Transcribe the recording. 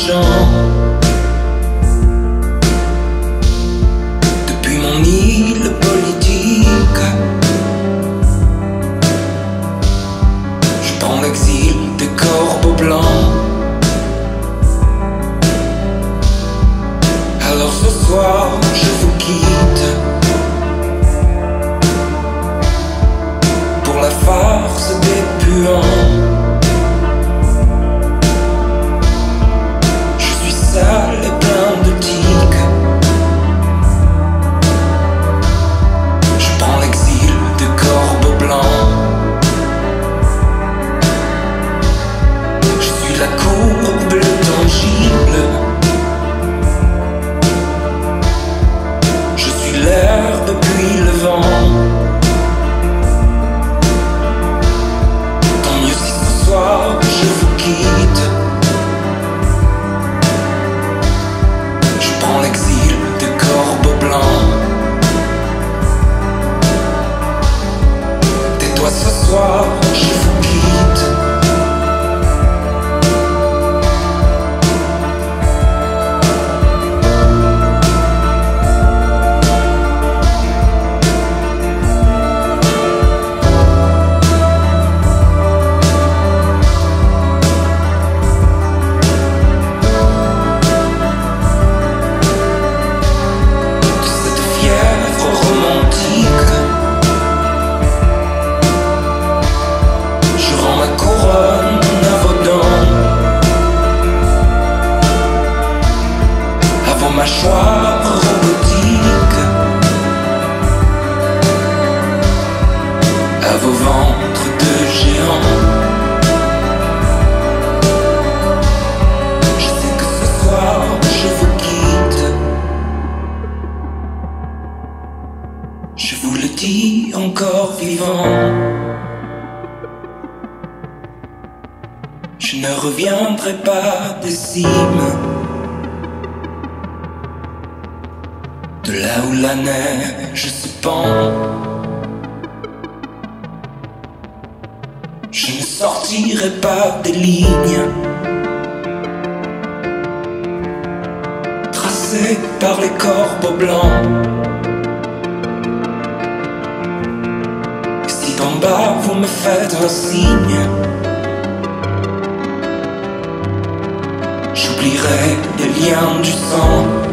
gens. Depuis mon île politique, je prends l'exil des corbeaux blancs. Alors ce soir je vous quitte pour la farce des puants. Je suis sale et plein de tiques. Je prends l'exil des corbeaux blancs. Je suis la courbe, le tangible. L'air depuis le vent. Tant mieux si ce soir je vous quitte. Je prends l'exil des corbeaux blancs. Tais-toi ce soir, je vous quitte. Mâchoire robotique, à vos ventres de géants. Je sais que ce soir je vous quitte. Je vous le dis encore vivant. Je ne reviendrai pas des cimes, de là où la neige se pend. Je ne sortirai pas des lignes tracées par les corbeaux blancs. Et si d'en bas vous me faites un signe, j'oublierai les liens du sang.